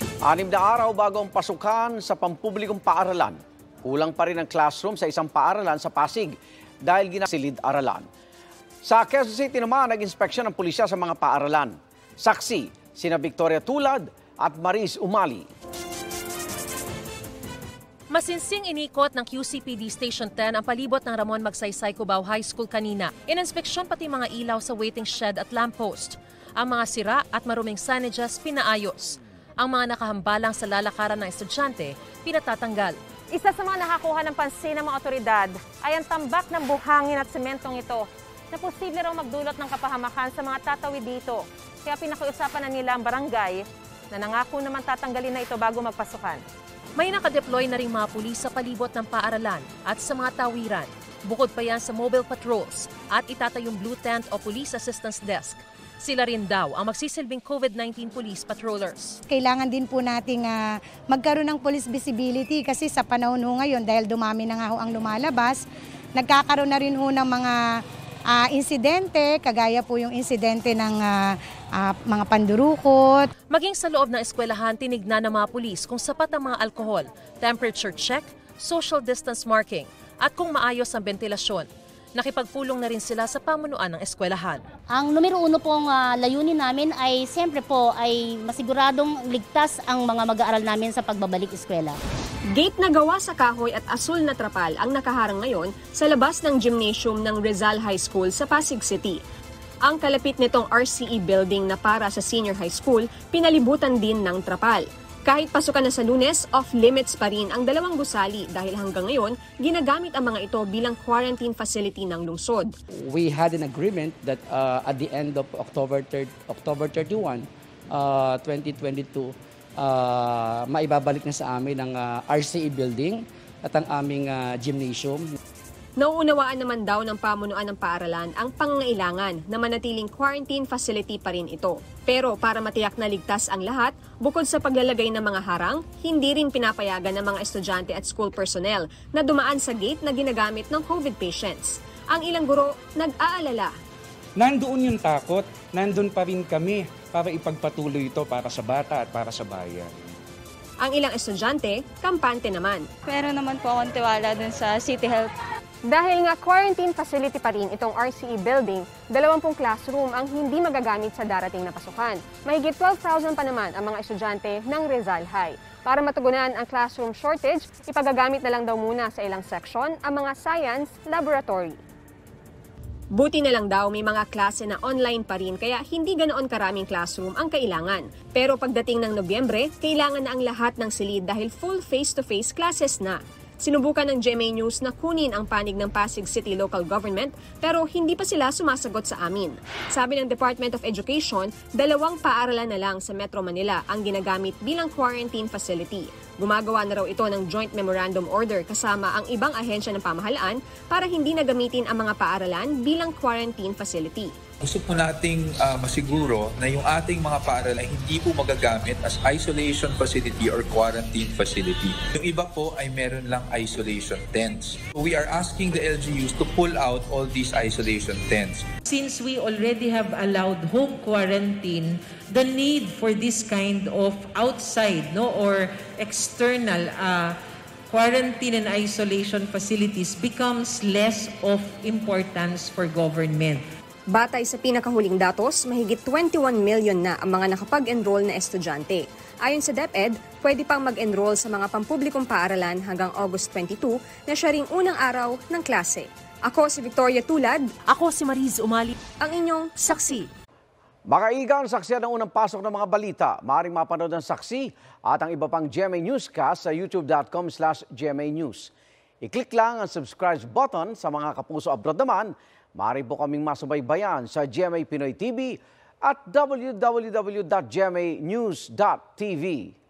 6 na araw bago ang pasukan sa pampublikong paaralan. Kulang pa rin ang classroom sa isang paaralan sa Pasig dahil ginasilid-aralan. Sa Quezon City naman, nag-inspeksyon ng pulisya sa mga paaralan. Saksi, sina Victoria Tulad at Maris Umali. Masinsing inikot ng QCPD Station 10 ang palibot ng Ramon Magsaysay Cubao High School kanina. Ininspeksyon pati mga ilaw sa waiting shed at lamppost. Ang mga sira at maruming signages pinaayos. Ang mga nakahambalang sa lalakaran ng estudyante pinatatanggal. Isa sa mga nakakuha ng pansin ng mga otoridad ay ang tambak ng buhangin at sementong ito na posible raw magdulot ng kapahamakan sa mga tatawid dito. Kaya pinakiusapan na nila ang barangay na nangako naman tatanggalin na ito bago magpasukan. May nakadeploy na ring mga pulis sa palibot ng paaralan at sa mga tawiran. Bukod pa yan sa mobile patrols at itatayong blue tent o police assistance desk. Sila rin daw ang magsisilbing COVID-19 police patrollers. Kailangan din po nating magkaroon ng police visibility kasi sa panahon ho ngayon dahil dumami na nga ho ang lumalabas, nagkakaroon na rin ho ng mga insidente, kagaya po yung insidente ng mga pandurukot. Maging sa loob ng eskwelahan, tinignan ng mga pulis kung sapat ang mga alkohol, temperature check, social distance marking, at kung maayos ang ventilasyon. Nakipagpulong na rin sila sa pamunuan ng eskwelahan. Ang numero 1 pong layunin namin ay siyempre po ay masiguradong ligtas ang mga mag-aaral namin sa pagbabalik eskwela. Gate na gawa sa kahoy at asul na trapal ang nakaharang ngayon sa labas ng gymnasium ng Rizal High School sa Pasig City. Ang kalapit nitong RCE building na para sa senior high school, pinalibutan din ng trapal. Kahit pasukan na sa Lunes, off-limits pa rin ang dalawang gusali dahil hanggang ngayon, ginagamit ang mga ito bilang quarantine facility ng lungsod. We had an agreement that at the end of October 31, 2022, maibabalik na sa amin ang RCE building at ang aming gymnasium. Nauunawaan naman daw ng pamunuan ng paaralan ang pangangailangan na manatiling quarantine facility pa rin ito. Pero para matiyak na ligtas ang lahat, bukod sa paglalagay ng mga harang, hindi rin pinapayagan ng mga estudyante at school personnel na dumaan sa gate na ginagamit ng COVID patients. Ang ilang guro nag-aalala. Nandoon yung takot, nandun pa rin kami para ipagpatuloy ito para sa bata at para sa bayan. Ang ilang estudyante, kampante naman. Meron naman po akong tiwala dun sa City Health. Dahil nga quarantine facility pa rin itong RCE building, 20 classroom ang hindi magagamit sa darating na pasukan. Mahigit 12,000 pa naman ang mga estudyante ng Rizal High. Para matugunan ang classroom shortage, ipagagamit na lang daw muna sa ilang section ang mga science laboratory. Buti na lang daw may mga klase na online pa rin kaya hindi ganoon karaming classroom ang kailangan. Pero pagdating ng Nobyembre, kailangan na ang lahat ng silid dahil full face-to-face classes na. Sinubukan ng GMA News na kunin ang panig ng Pasig City Local Government pero hindi pa sila sumasagot sa amin. Sabi ng Department of Education, 2 paaralan na lang sa Metro Manila ang ginagamit bilang quarantine facility. Gumagawa na raw ito ng Joint Memorandum Order kasama ang ibang ahensya ng pamahalaan para hindi na gamitin ang mga paaralan bilang quarantine facility. Gusto po nating masiguro na yung ating mga paaralan ay hindi po magagamit as isolation facility or quarantine facility. Yung iba po ay meron lang isolation tents. We are asking the LGUs to pull out all these isolation tents. Since we already have allowed home quarantine, the need for this kind of outside or external quarantine and isolation facilities becomes less of importance for government. Batay sa pinakahuling datos, mahigit 21 million na ang mga nakapag-enroll na estudyante. Ayon sa DepEd, pwede pang mag-enroll sa mga pampublikong paaralan hanggang August 22 na siya ring unang araw ng klase. Ako si Victoria Tulad. Ako si Maris Umali. Ang inyong saksi. Makaigang saksiyan ng unang pasok ng mga balita. Maaaring mapanood ang saksi at ang iba pang GMA Newscast sa youtube.com/GMA News. I-click lang ang subscribe button sa mga kapuso abroad naman. Maaari po kaming masubaybayan sa GMA Pinoy TV at www.gmanews.tv.